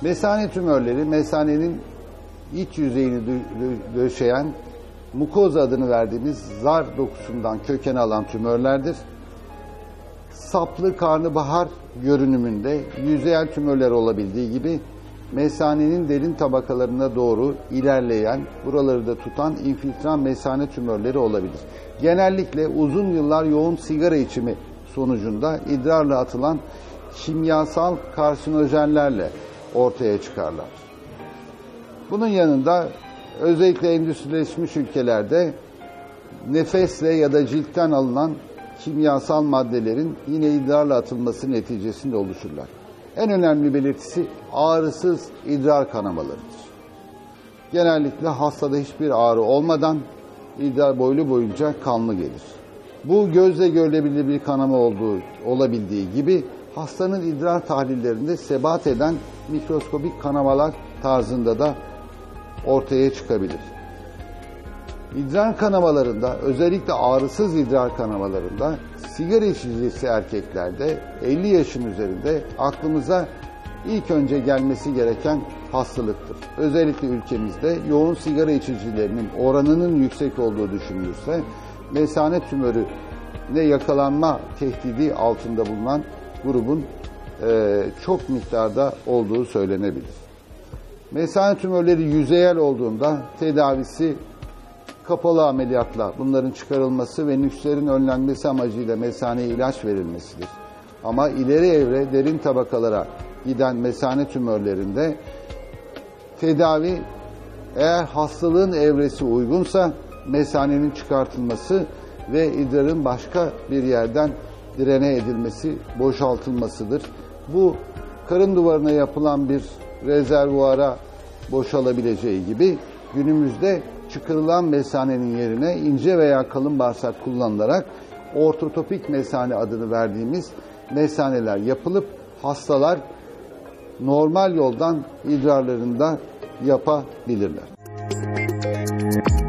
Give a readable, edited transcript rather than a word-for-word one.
Mesane tümörleri, mesanenin iç yüzeyini döşeyen mukoza adını verdiğimiz zar dokusundan köken alan tümörlerdir. Saplı karnabahar görünümünde yüzeyel tümörler olabildiği gibi mesanenin derin tabakalarına doğru ilerleyen, buraları da tutan infiltran mesane tümörleri olabilir. Genellikle uzun yıllar yoğun sigara içimi sonucunda idrarla atılan kimyasal karsinojenlerle ortaya çıkarlar. Bunun yanında özellikle endüstrileşmiş ülkelerde nefesle ya da ciltten alınan kimyasal maddelerin yine idrarla atılması neticesinde oluşurlar. En önemli belirtisi ağrısız idrar kanamalarıdır. Genellikle hastada hiçbir ağrı olmadan idrar boylu boyunca kanlı gelir. Bu gözle görülebilir bir kanama olabildiği gibi hastanın idrar tahlillerinde sebat eden mikroskobik kanamalar tarzında da ortaya çıkabilir. İdrar kanamalarında, özellikle ağrısız idrar kanamalarında sigara içicisi erkeklerde 50 yaşın üzerinde aklımıza ilk önce gelmesi gereken hastalıktır. Özellikle ülkemizde yoğun sigara içicilerinin oranının yüksek olduğu düşünülürse mesane tümörüne yakalanma tehdidi altında bulunan grubun çok miktarda olduğu söylenebilir. Mesane tümörleri yüzeyel olduğunda tedavisi kapalı ameliyatla bunların çıkarılması ve nükslerin önlenmesi amacıyla mesaneye ilaç verilmesidir. Ama ileri evre derin tabakalara giden mesane tümörlerinde tedavi eğer hastalığın evresi uygunsa mesanenin çıkartılması ve idrarın başka bir yerden direne edilmesi, boşaltılmasıdır. Bu karın duvarına yapılan bir rezervuara boşalabileceği gibi günümüzde çıkarılan mesanenin yerine ince veya kalın bağırsak kullanılarak ortotopik mesane adını verdiğimiz mesaneler yapılıp hastalar normal yoldan idrarlarında yapabilirler.